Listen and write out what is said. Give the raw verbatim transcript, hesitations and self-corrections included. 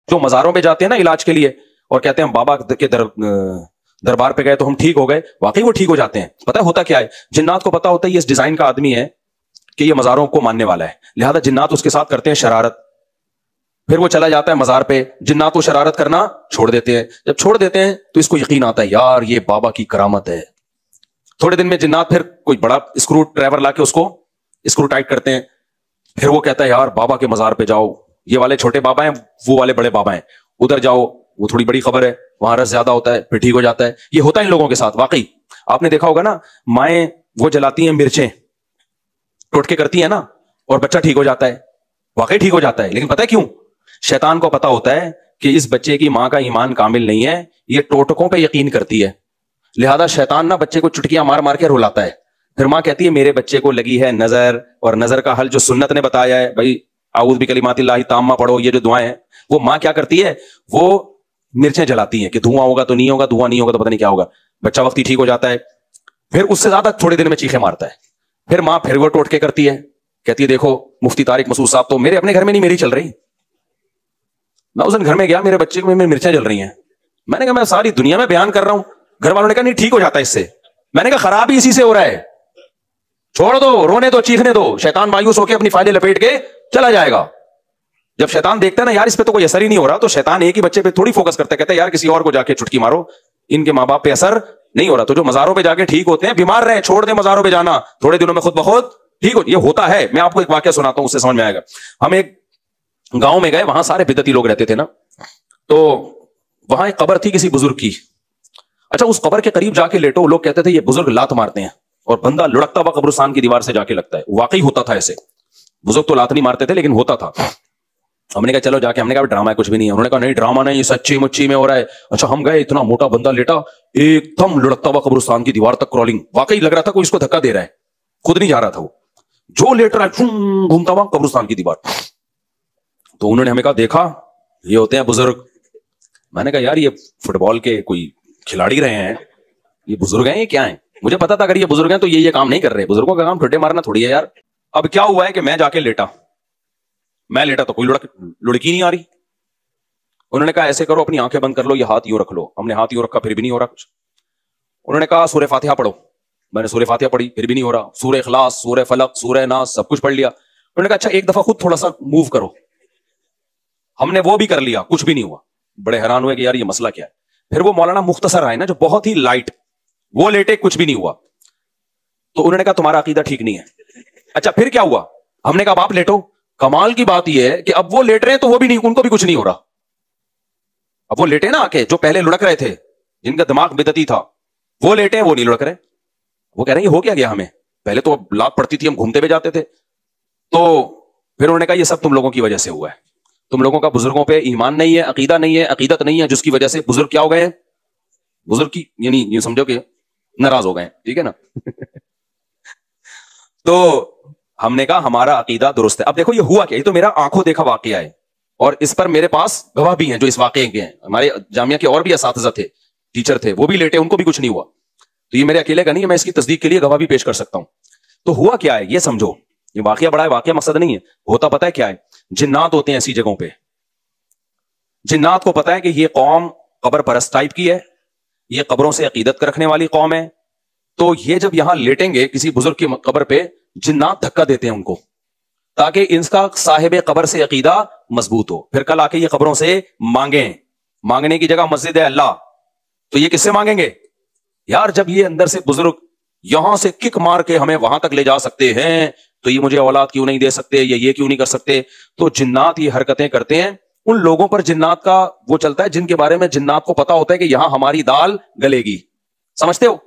جو مزاروں پہ جاتے ہیں نا علاج کے لیے اور کہتے ہیں بابا کے در دربار پہ گئے تو ہم ٹھیک ہو گئے, واقعی وہ ٹھیک ہو جاتے ہیں. پتہ ہے ہوتا کیا ہے, جنات کو پتا ہوتا ہے یہ اس ڈیزائن کا آدمی ہے کہ یہ مزاروں کو ماننے والا ہے, لہذا جنات اس کے ساتھ کرتے ہیں شرارت. پھر وہ چلا جاتا ہے مزار پہ, جنات کو شرارت کرنا چھوڑ دیتے ہیں. جب چھوڑ دیتے ہیں تو اس کو یقین آتا ہے یار یہ بابا کی کرامت ہے. تھوڑے دن میں جنات پھر کوئی بڑا اسکرو ڈرائیور لا کے اس کو اسکرو ٹائٹ کرتے ہیں. پھر وہ کہتا ہے یار بابا کے مزار پہ جاؤ, یہ والے چھوٹے بابا ہیں وہ والے بڑے بابا ہیں, ادھر جاؤ وہ تھوڑی بڑی خبر ہے, وہاں رس زیادہ ہوتا ہے, پھر ٹھیک ہو جاتا ہے. یہ ہوتا ہے ان لوگوں کے ساتھ. واقعی آپ نے دیکھا ہوگا نا, مائیں وہ جلاتی ہیں مرچیں, ٹوٹکے کرتی ہیں نا, اور بچہ ٹھیک ہو جاتا ہے, واقعی ٹھیک ہو جاتا ہے. لیکن پتہ ہے کیوں؟ شیطان کو پتا ہوتا ہے کہ اس بچے کی ماں کا ایمان کامل نہیں ہے, یہ ٹوٹکوں پہ یقین کرتی ہے, لہذا شیطان نا بچے کو چٹکیاں مار مار کے رلاتا ہے. پھر ماں کہتی ہے میرے بچے کو لگی ہے نظر, اور نظر کا حل جو سنت نے بتایا ہے بھائی اعوذ بکلمات اللہ تامہ پڑھو, یہ جو دعائیں ہیں, وہ ماں کیا کرتی ہے, وہ مرچیں جلاتی ہیں کہ دھواں ہوگا تو نہیں ہوگا, دھواں نہیں ہوگا تو پتہ نہیں کیا ہوگا. بچہ وقتی ٹھیک ہو جاتا ہے, پھر اس سے زیادہ تھوڑے دن میں چیخیں مارتا ہے. پھر ماں پھر وہ ٹوٹکے کرتی ہے, کہتی ہے دیکھو مفتی طارق مسعود صاحب تو میرے اپنے گھر میں نہیں میری چل رہی, میں اس دن گھر میں گیا میرے بچے کو میں مرچیں جل رہی ہیں. میں نے کہا میں ساری دنیا میں بیان کر رہا ہوں, گھر والوں نے کہا نہیں ٹھیک ہو جاتا ہے اس سے. میں نے کہا خراب ہی اسی سے ہو رہا ہے, چھوڑ دو, رونے دو, چیخنے دو, شیطان مایوس ہو کے اپنی فائدے لپیٹ کے چلا جائے گا. جب شیطان دیکھتا ہے نا یار اس پہ تو کوئی اثر ہی نہیں ہو رہا, تو شیطان ایک ہی بچے پہ تھوڑی فوکس کرتا ہے, کہتا ہے یار کسی اور کو جا کے چٹکی مارو, ان کے ماں باپ پہ اثر نہیں ہو رہا. تو جو مزاروں پہ جا کے ٹھیک ہوتے ہیں بیمار رہے, چھوڑ دیں مزاروں پہ جانا, تھوڑے دنوں میں خود بخود ٹھیک ہو. یہ ہوتا ہے. میں آپ کو ایک واقعہ سناتا ہوں, اس سے سمجھ میں آئے گا. ہم ایک گاؤں میں گئے, وہاں سارے بدعتی لوگ رہتے تھے نا, تو وہاں ایک قبر تھی کسی بزرگ کی. اچھا اس قبر کے قریب جا کے لیٹو, لوگ کہتے تھے یہ بزرگ لات مارتے ہیں, اور بندہ لڑکتا ہوا قبرستان کی دیوار سے جا کے لگتا ہے. واقعی ہوتا تھا ایسے, بزرگ تو لات نہیں مارتے تھے لیکن ہوتا تھا. ہم نے کہا چلو جا کے, ہم نے کہا ڈرامہ ہے کچھ بھی نہیں ہے. انہوں نے کہا نہیں ڈرامہ نہیں, یہ سچی مچی میں ہو رہا ہے. اچھا ہم گئے, اتنا موٹا بندہ لیٹا, ایک دم لڑکتا ہوا قبرستان کی دیوار تک کرالنگ, واقعی لگ رہا تھا کوئی اس کو دھکا دے رہا ہے, خود نہیں جا رہا تھا وہ, جو لیٹ رہا ہے گھومتا ہوا قبرستان کی دیوار. تو انہوں نے ہمیں کہا دیکھا یہ ہوتے ہیں بزرگ. میں نے کہا یار یہ فٹ بال کے کوئی کھلاڑی رہے ہیں, یہ بزرگ ہیں یہ کیا ہیں؟ مجھے پتا تھا اگر یہ بزرگ ہیں تو یہ یہ کام نہیں کر رہے, بزرگوں کا کام ٹھڈے مارنا تھوڑی ہے یار. اب کیا ہوا ہے کہ میں جا کے لیٹا, میں لیٹا تو کوئی لڑک لڑکی نہیں آ رہی. انہوں نے کہا ایسے کرو اپنی آنکھیں بند کر لو, یہ ہاتھ یوں رکھ لو. ہم نے ہاتھ یوں رکھا, پھر بھی نہیں ہو رہا کچھ. انہوں نے کہا سورہ فاتحہ پڑھو. میں نے سورہ فاتحہ پڑھی, پھر بھی نہیں ہو رہا. سورہ اخلاص, سورہ فلق, سورہ ناس سب کچھ پڑھ لیا. انہوں نے کہا اچھا ایک دفعہ خود تھوڑا سا موو کرو. ہم نے وہ بھی کر لیا, کچھ بھی نہیں ہوا. بڑے حیران ہوئے کہ یار یہ مسئلہ کیا ہے. پھر وہ مولانا مختصر آئے نا جو بہت ہی لائٹ, وہ لیٹے, کچھ بھی نہیں ہوا. تو انہوں نے کہا تمہارا عقیدہ ٹھیک نہیں ہے. اچھا پھر کیا ہوا؟ ہم نے کہا آپ لیٹو. کمال کی بات یہ ہے کہ اب وہ لیٹ رہے ہیں تو وہ بھی نہیں, ان کو بھی کچھ نہیں ہو رہا. اب وہ لیٹے نا آکے, جو پہلے لڑک رہے تھے, جن کا دماغ بدعتی تھا, وہ لیٹے, وہ نہیں لڑک رہے. وہ کہہ رہے ہیں یہ ہو کیا گیا ہمیں, پہلے تو لات پڑتی تھی ہم گھومتے ہوئے جاتے تھے. تو پھر انہوں نے کہا یہ سب تم لوگوں کی وجہ سے ہوا ہے, تم لوگوں کا بزرگوں پہ ایمان نہیں ہے, عقیدہ نہیں ہے, عقیدت نہیں ہے, جس کی وجہ سے بزرگ کیا ہو گئے ہیں, بزرگ کی یعنی یہ سمجھو کہ ناراض ہو گئے ہیں. ٹھیک ہے نا. تو ہم نے کہا ہمارا عقیدہ درست ہے. اب دیکھو یہ ہوا کیا, یہ تو میرا آنکھوں دیکھا واقعہ ہے, اور اس پر میرے پاس گواہ بھی ہیں جو اس واقعے کے ہیں. ہمارے جامعہ کے اور بھی اساتذہ تھے, ٹیچر تھے, وہ بھی لیٹے, ان کو بھی کچھ نہیں ہوا. تو یہ میرے اکیلے کا نہیں ہے, میں اس کی تصدیق کے لیے گواہ بھی پیش کر سکتا ہوں. تو ہوا کیا ہے یہ سمجھو, یہ واقعہ بڑا ہے, واقعہ مقصد نہیں ہے. ہوتا پتہ ہے کیا ہے, جنات ہوتے ہیں ایسی جگہوں پہ. جنات کو پتا ہے کہ یہ قوم قبر پرست ٹائپ کی ہے, یہ قبروں سے عقیدت رکھنے والی قوم ہے. تو یہ جب یہاں لیٹیں گے کسی بزرگ کی قبر پہ, جنات دھکا دیتے ہیں ان کو تاکہ ان کا صاحب قبر سے عقیدہ مضبوط ہو. پھر کل آ کے یہ قبروں سے مانگیں, مانگنے کی جگہ مسجد ہے اللہ, تو یہ کس سے مانگیں گے یار؟ جب یہ اندر سے بزرگ یہاں سے کک مار کے ہمیں وہاں تک لے جا سکتے ہیں تو یہ مجھے اولاد کیوں نہیں دے سکتے, یا یہ کیوں نہیں کر سکتے. تو جنات یہ حرکتیں کرتے ہیں. ان لوگوں پر جنات کا وہ چلتا ہے جن کے بارے میں جنات کو پتا ہوتا ہے کہ یہاں ہماری دال گلے گی. سمجھتے ہو,